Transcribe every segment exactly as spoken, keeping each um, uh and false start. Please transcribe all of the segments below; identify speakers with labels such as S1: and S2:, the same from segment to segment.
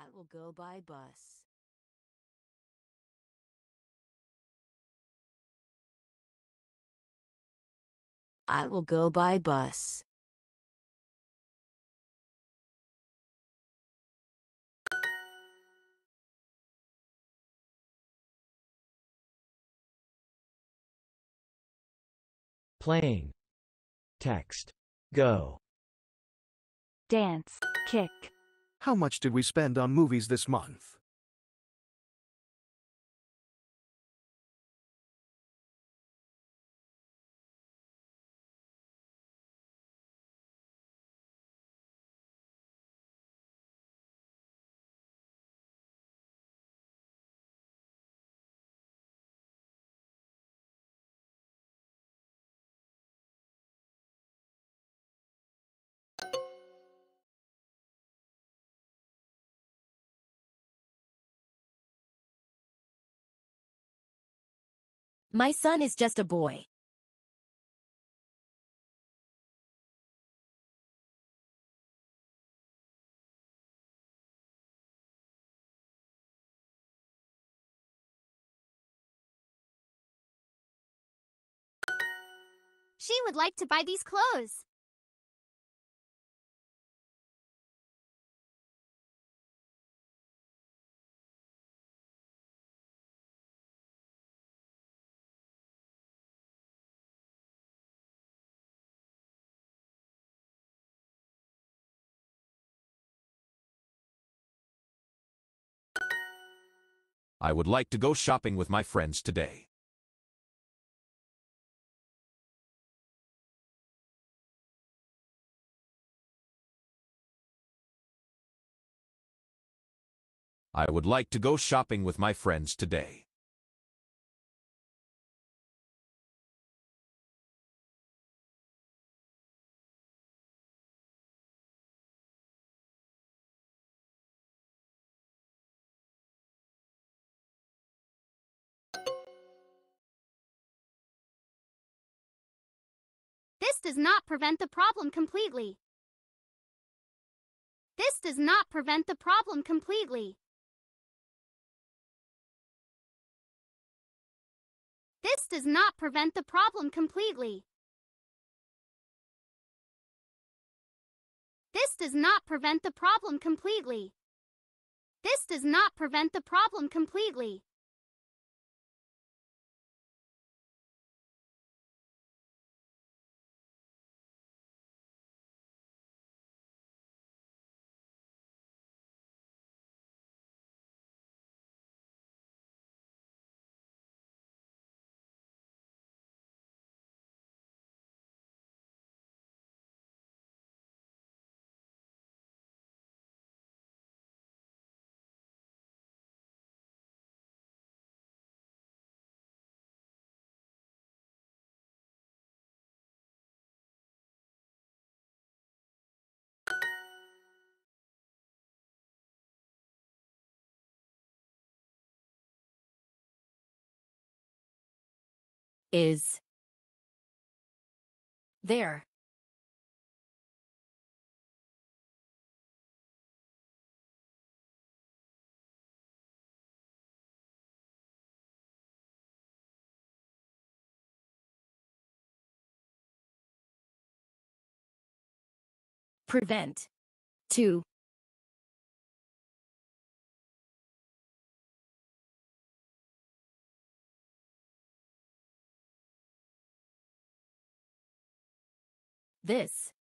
S1: I will go by bus. I will go by bus.
S2: Playing. Text. Go.
S3: Dance. Kick.
S4: How much did we spend on movies this month?
S1: My son is just a boy.
S3: She would like to buy these clothes.
S5: I would like to go shopping with my friends today. I would like to go shopping with my friends today.
S3: This does not prevent the problem completely. This does not prevent the problem completely. This does not prevent the problem completely. This does not prevent the problem completely. This does not prevent the problem completely.
S1: Is there. Prevent. To. This.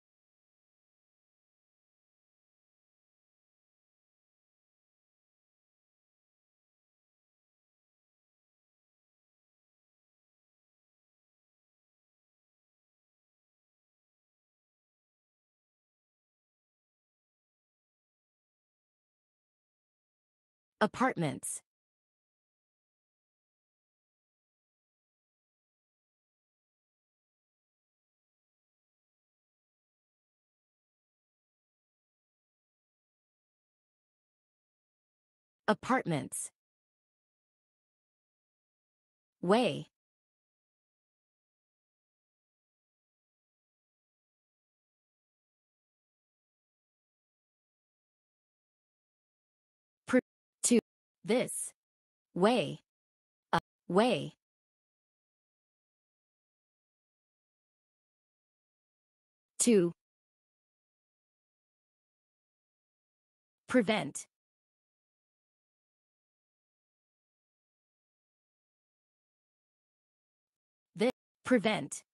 S1: Apartments. Apartments. Way. This. Way. A. Way. To. Prevent. This. Prevent.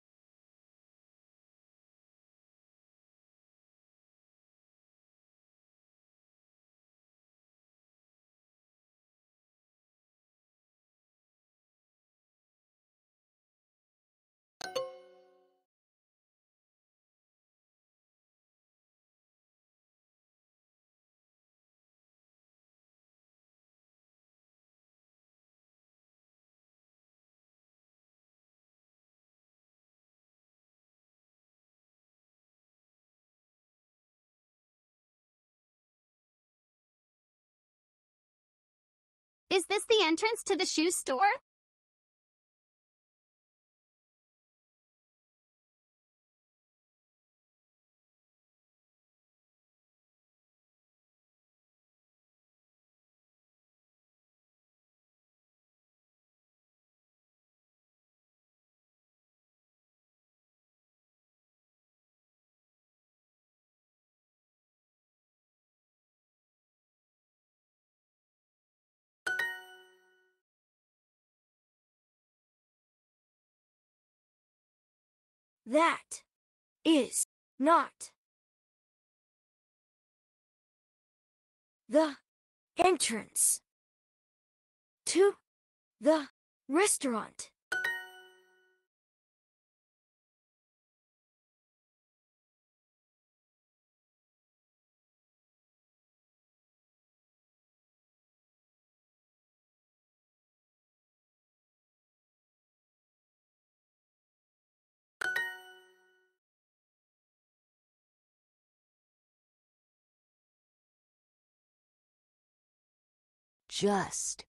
S3: Is this the entrance to the shoe store?
S6: That is not the entrance to the restaurant. Just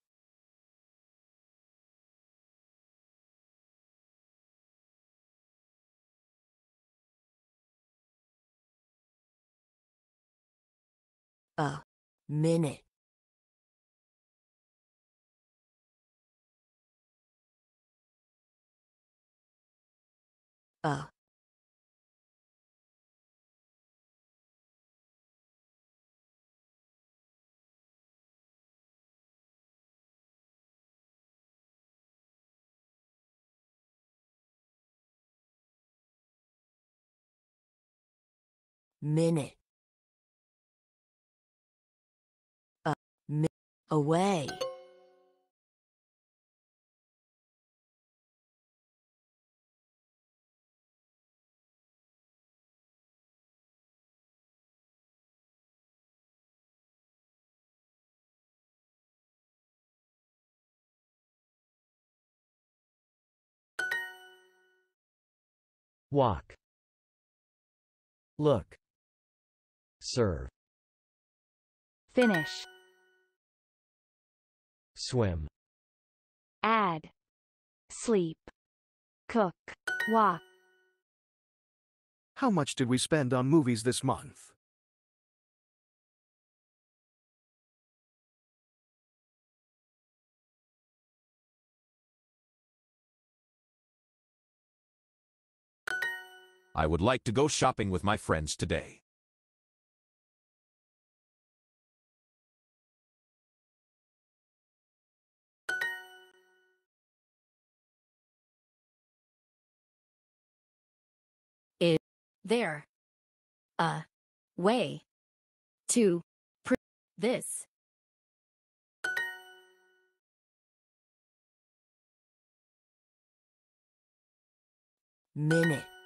S6: a minute. A minute. A mi- away.
S2: Walk. Look. Serve.
S7: Finish.
S2: Swim.
S7: Add. Sleep. Cook. Walk.
S4: How much did we spend on movies this month?
S5: I would like to go shopping with my friends today.
S1: Is there a way to pre- this?
S6: Minute.